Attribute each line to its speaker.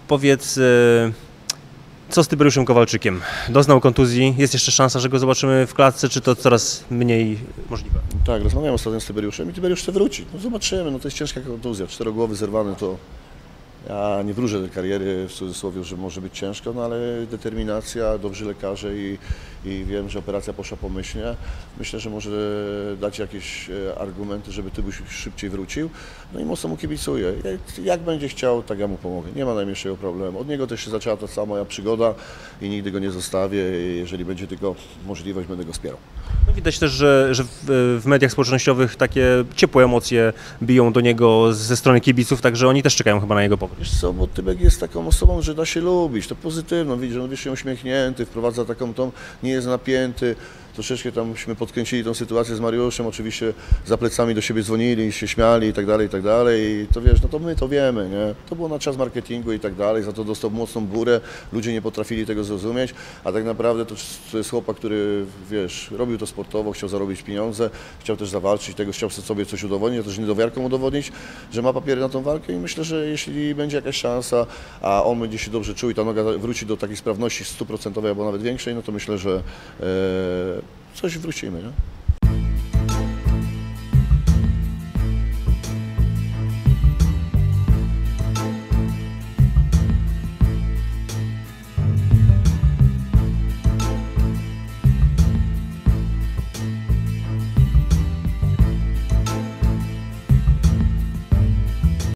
Speaker 1: powiedz, co z Tyberiuszem Kowalczykiem? Doznał kontuzji, jest jeszcze szansa, że go zobaczymy w klatce, czy to coraz mniej możliwe?
Speaker 2: Tak, rozmawiam ostatnio z Tyberiuszem i Tyberiusz chce wrócić. No zobaczymy, no to jest ciężka kontuzja, czterogłowy zerwany to... Ja nie wróżę tej kariery w cudzysłowie, że może być ciężko, no ale determinacja, dobrzy lekarze i wiem, że operacja poszła pomyślnie. Myślę, że może dać jakieś argumenty, żeby Tybuś szybciej wrócił. No i mocno mu kibicuję. Jak będzie chciał, tak ja mu pomogę. Nie ma najmniejszego problemu. Od niego też się zaczęła ta sama moja przygoda i nigdy go nie zostawię. Jeżeli będzie tylko możliwość, będę go wspierał.
Speaker 1: No widać też, że w mediach społecznościowych takie ciepłe emocje biją do niego ze strony kibiców, także oni też czekają chyba na jego powrót.
Speaker 2: Wiesz co, bo Tybek jest taką osobą, że da się lubić, to pozytywną, widzisz, on wiecznie uśmiechnięty, wprowadza taką tą, nie jest napięty. Troszeczkę tamśmy podkręcili tą sytuację z Mariuszem, oczywiście za plecami do siebie dzwonili, się śmiali i tak dalej, i tak dalej. I to wiesz, no to my to wiemy, nie? To było na czas marketingu i tak dalej, za to dostał mocną burę, ludzie nie potrafili tego zrozumieć, a tak naprawdę to jest chłopak, który, wiesz, robił to sportowo, chciał zarobić pieniądze, chciał też zawalczyć, tego chciał sobie coś udowodnić, też niedowiarką udowodnić, że ma papiery na tą walkę i myślę, że jeśli będzie jakaś szansa, a on będzie się dobrze czuł i ta noga wróci do takiej sprawności 100% albo nawet większej, no to myślę, że coś wrócimy, nie?